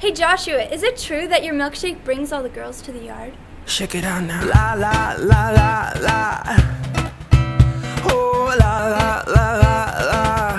Hey Joshua, is it true that your milkshake brings all the girls to the yard? Shake it out now. La la la la la. Oh la la la la la.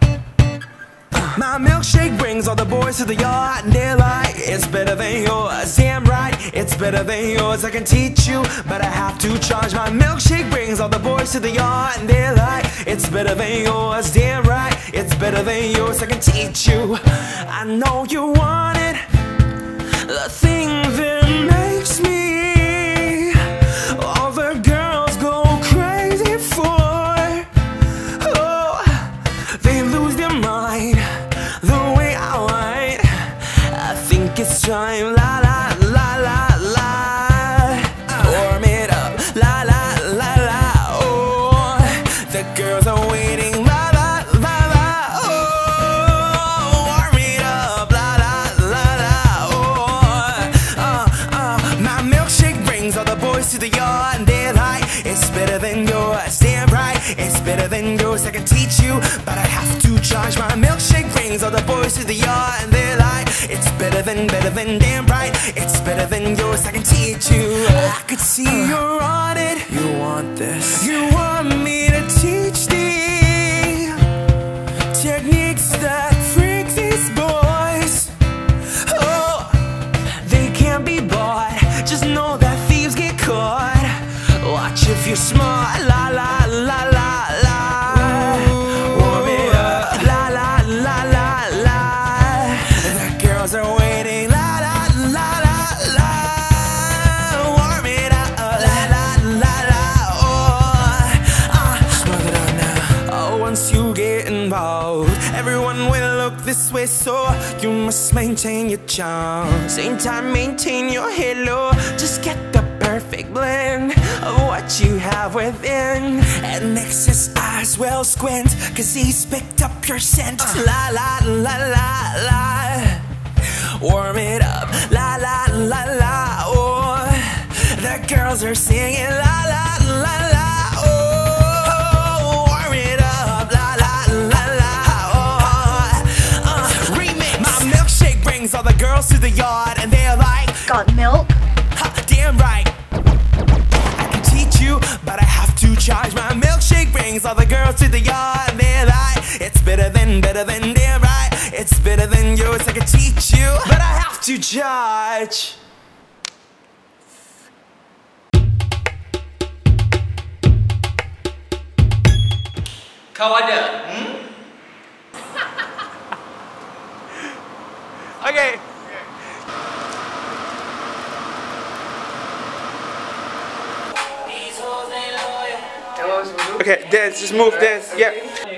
My milkshake brings all the boys to the yard, and they're like, it's better than yours. Damn right, it's better than yours. I can teach you, but I have to charge. My milkshake brings all the boys to the yard, and they're like, it's better than yours. Damn right, it's better than yours. I can teach you. I know you want it, the thing that makes me all the girls go crazy for. Oh, they lose their mind the way I want. I think it's time. La la la la la. Warm it up. La la la la. Oh, the girls are waiting. La la la la. Oh, warm it up. La la la la. Oh, my milkshake brings all the boys to the yard, and they're like, it's better than yours. Damn right, it's better than yours. I can teach you, but I have to charge. My milkshake brings all the boys to the yard, and they're like, it's better than, damn right, it's better than yours. I can teach you. I could see you're on it. You want this. You want me to teach the techniques that freak these boys. Oh, they can't be bought. Just know that thieves get caught. Watch if you're smart. La la la la la. Warm it up. La la la la la. The girls are waiting. La la la la la. Warm it up. La la la la. Oh, smother it out now. Oh, once you get involved, everyone will look this way, so you must maintain your charm. Same time, maintain your halo. Just get the perfect blend of what you have within. And next his eyes will squint, cause he's picked up your scent. La la la la la. Warm it up. La la la la. Oh, the girls are singing. La la la la. Oh, warm it up. La la la la. Oh, remix. My milkshake brings all the girls to the yard, and they're like, Got milk? damn right. I can teach you, but I have to charge. My milkshake brings all the girls to the yard, and they're like, it's better than, damn right, it's better than yours. I can teach you, but I have to charge. Kau ada? Okay. Okay, dance, just move, dance, yeah.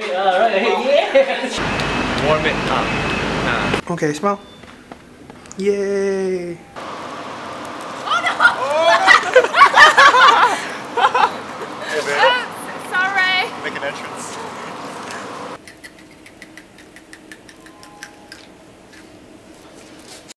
Warm it up. Okay, smile. Yay. Oh no! Hey, babe. Sorry. Make an entrance.